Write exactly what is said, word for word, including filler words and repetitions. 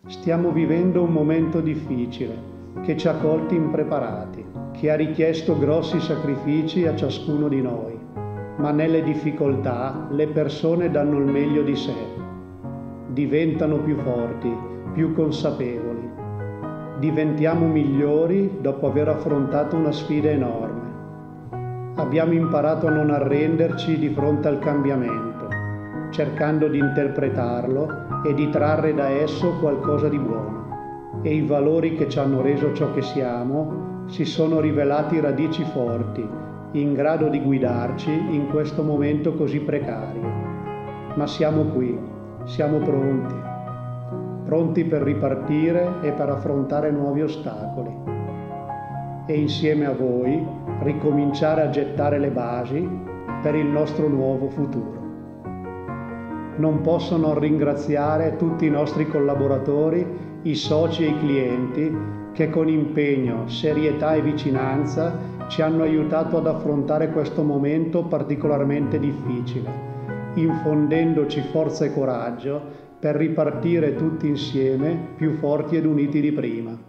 Stiamo vivendo un momento difficile che ci ha colti impreparati, che ha richiesto grossi sacrifici a ciascuno di noi, ma nelle difficoltà le persone danno il meglio di sé, diventano più forti, più consapevoli, diventiamo migliori dopo aver affrontato una sfida enorme. Abbiamo imparato a non arrenderci di fronte al cambiamento, cercando di interpretarlo e di trarre da esso qualcosa di buono. E i valori che ci hanno reso ciò che siamo si sono rivelati radici forti, in grado di guidarci in questo momento così precario. Ma siamo qui, siamo pronti, pronti per ripartire e per affrontare nuovi ostacoli. E insieme a voi ricominciare a gettare le basi per il nostro nuovo futuro. Non posso non ringraziare tutti i nostri collaboratori, i soci e i clienti che con impegno, serietà e vicinanza ci hanno aiutato ad affrontare questo momento particolarmente difficile, infondendoci forza e coraggio per ripartire tutti insieme più forti ed uniti di prima.